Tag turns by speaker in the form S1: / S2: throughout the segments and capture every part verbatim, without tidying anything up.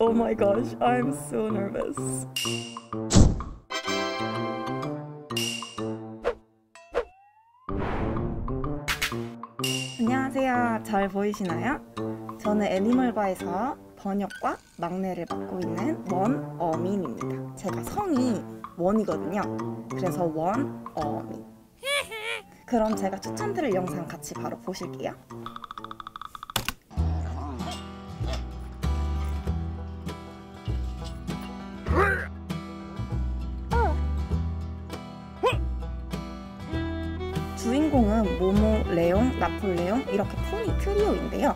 S1: Oh my gosh, I'm so nervous. 안녕하세요. 잘 보이시나요? 저는 애니멀바에서 번역과 막내를 맡고 있는 원어민입니다. 제가 성이 원이거든요. 그래서 원어민. 그럼 제가 추천드릴 영상 같이 바로 보실게요. 주인공은 모모, 레옹, 나폴레옹 이렇게 포니 트리오인데요.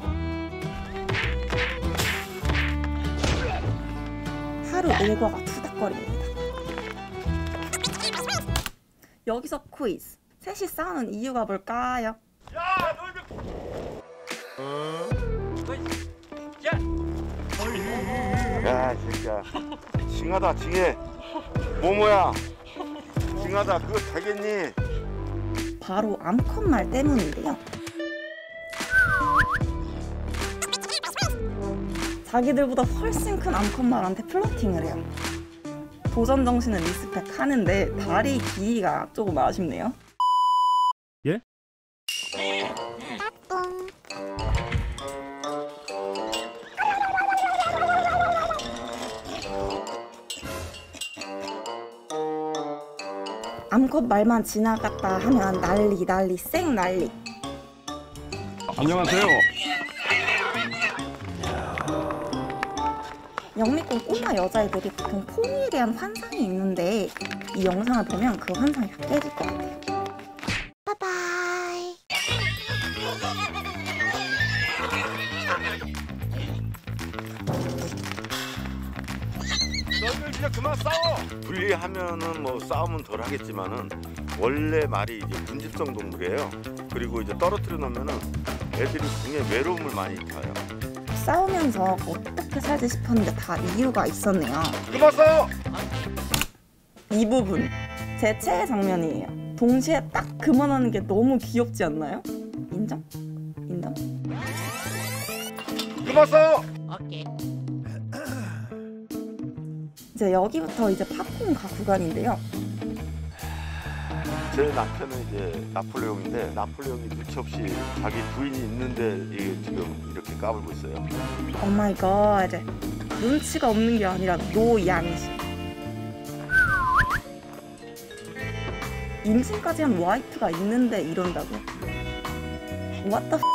S1: 하루 일과가 투닥거립니다. 여기서 퀴즈. 셋이 싸우는 이유가 뭘까요?
S2: 야, 너희들! 어? 야, 이 새끼야. 징하다, 징해. 모모야. 징하다, 그거 되겠니?
S1: 바로 암컷말 때문인데요. 자기들보다 훨씬 큰 암컷말한테 플러팅을 해요. 도전 정신은 리스펙 하는데 다리 길이가 조금 아쉽네요.
S3: 예?
S1: 암컷 말만 지나갔다 하면 난리 난리 쌩 난리.
S3: 안녕하세요.
S1: 영미권 꼬마 여자애들이 보통 포니에 대한 환상이 있는데 이 영상을 보면 그 환상이 다 깨질 것 같아요. 바이바이.
S2: 너희들 진짜 그만 싸워! 분리하면은 뭐 싸움은 덜 하겠지만은 원래 말이 이제 군집성 동물이에요. 그리고 이제 떨어뜨려 놓으면은 애들이 굉장히 외로움을 많이 타요.
S1: 싸우면서 어떻게 살지 싶었는데 다 이유가 있었네요.
S2: 그만 싸워!
S1: 이 부분 제 최애 장면이에요. 동시에 딱 그만하는 게 너무 귀엽지 않나요? 인정? 인정?
S2: 그만 싸워!
S4: 오케이.
S1: 이제 여기부터 이제 팝콘 가 구간인데요.
S2: 제 남편은 이제 나폴레옹인데 나폴레옹이 눈치 없이 자기 부인이 있는데 이게 지금 이렇게 까불고 있어요.
S1: 오 마이 갓. 눈치가 없는 게 아니라 노양심. 임신까지 한 와이프가 있는데 이런다고? What the f***?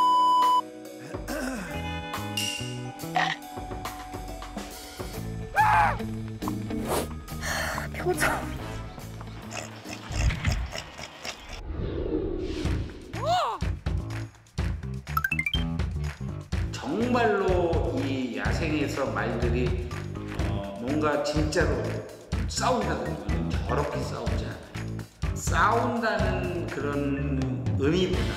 S1: 표정.
S4: 정말로 이 야생에서 말들이 어, 뭔가 진짜로 싸운다는 저렇게 싸우지 않아요. 싸운다는 그런 의미보다는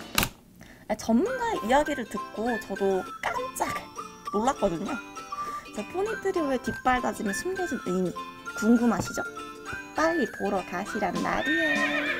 S1: 전문가의 이야기를 듣고 저도 깜짝 놀랐거든요. 포니트리오의 뒷발다짐에 숨겨진 의미 궁금하시죠? 빨리 보러 가시란 말이에요.